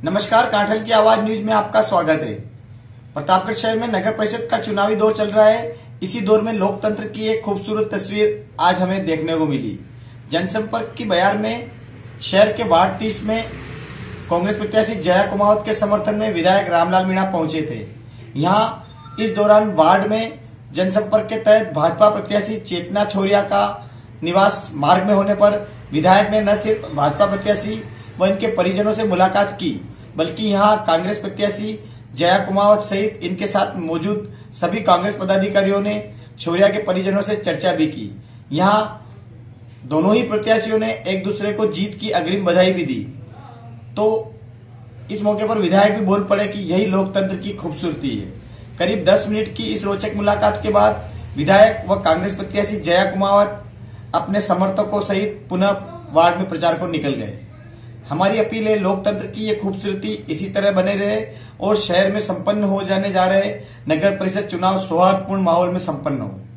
नमस्कार, कांठल की आवाज न्यूज में आपका स्वागत है। प्रतापगढ़ शहर में नगर परिषद का चुनावी दौर चल रहा है। इसी दौर में लोकतंत्र की एक खूबसूरत तस्वीर आज हमें देखने को मिली। जनसंपर्क की बयार में शहर के वार्ड 30 में कांग्रेस प्रत्याशी जया कुमावत के समर्थन में विधायक रामलाल मीणा पहुंचे थे। यहाँ इस दौरान वार्ड में जनसंपर्क के तहत भाजपा प्रत्याशी चेतना छोरिया का निवास मार्ग में होने पर विधायक ने न सिर्फ भाजपा प्रत्याशी व इनके परिजनों से मुलाकात की, बल्कि यहां कांग्रेस प्रत्याशी जया कुमावत सहित इनके साथ मौजूद सभी कांग्रेस पदाधिकारियों ने छोरिया के परिजनों से चर्चा भी की। यहां दोनों ही प्रत्याशियों ने एक दूसरे को जीत की अग्रिम बधाई भी दी। तो इस मौके पर विधायक भी बोल पड़े कि यही लोकतंत्र की खूबसूरती है। करीब 10 मिनट की इस रोचक मुलाकात के बाद विधायक व कांग्रेस प्रत्याशी जया कुमावत अपने समर्थकों सहित पुनः वार्ड में प्रचार को निकल गए। हमारी अपील है, लोकतंत्र की ये खूबसूरती इसी तरह बने रहे और शहर में संपन्न हो जाने जा रहे नगर परिषद चुनाव सौहार्दपूर्ण माहौल में संपन्न हो।